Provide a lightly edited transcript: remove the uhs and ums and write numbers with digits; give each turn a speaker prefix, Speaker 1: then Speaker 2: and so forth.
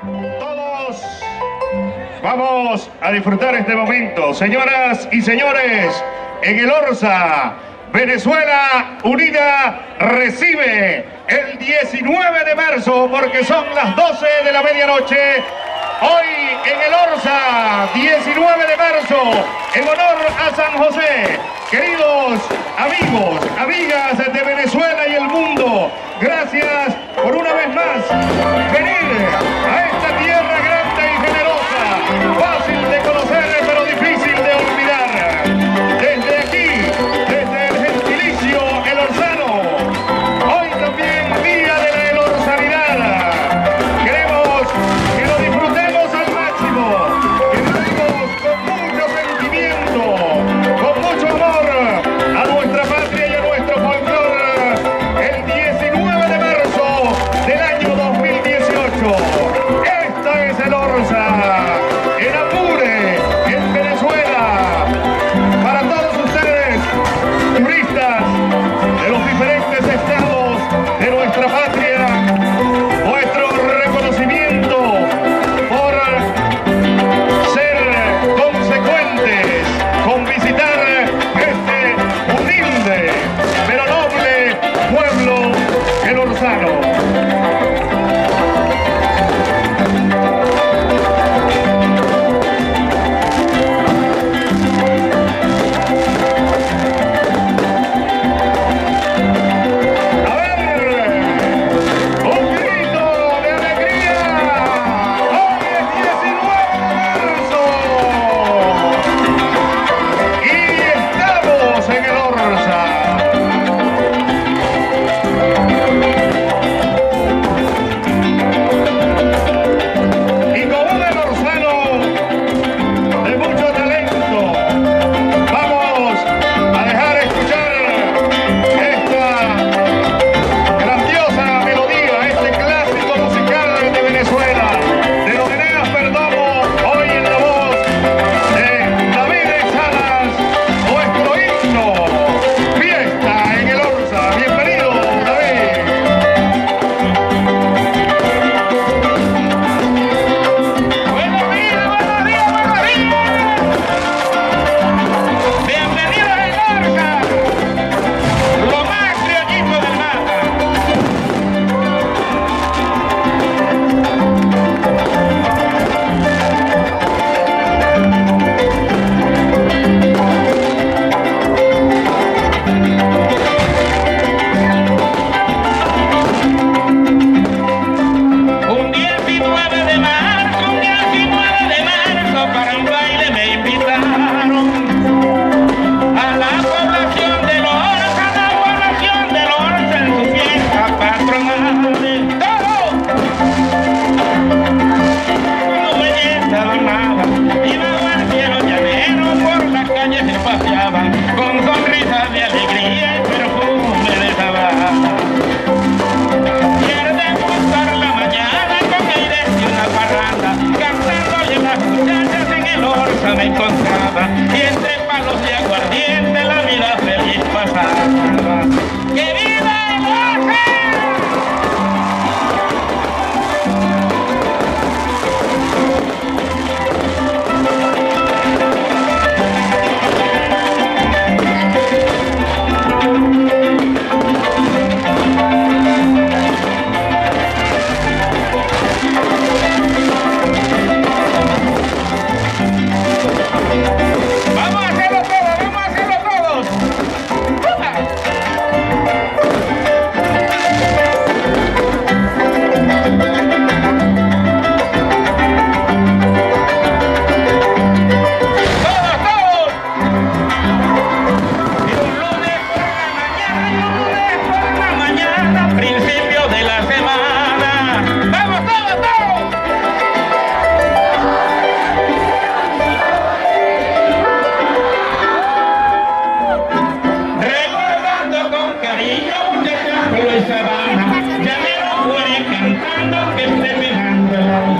Speaker 1: Todos vamos a disfrutar este momento. Señoras y señores, en el Orsa, Venezuela Unida recibe el 19 de marzo, porque son las 12 de la medianoche. Hoy en el Orsa, 19 de marzo, en honor a San José. Queridos amigos, amigas de Venezuela y el mundo, gracias por una vez más venir a esta tierra grande y generosa, fácil de conocer pero difícil de olvidar. Desde aquí, desde el gentilicio El Orzano, hoy también día de la elorsanidad. Queremos que lo disfrutemos al máximo, que lo vivamos con mucho sentimiento, con mucho amor a nuestra patria y a nuestro folclore. El 19 de marzo del año 2018. Esta es el Orsa, en Apure, en Venezuela. Para todos ustedes, turistas de los diferentes estados de nuestra patria, nuestro reconocimiento por ser consecuentes con visitar este humilde pero noble pueblo, el Orzano.
Speaker 2: Ya me lo voy cantando que esté mirando.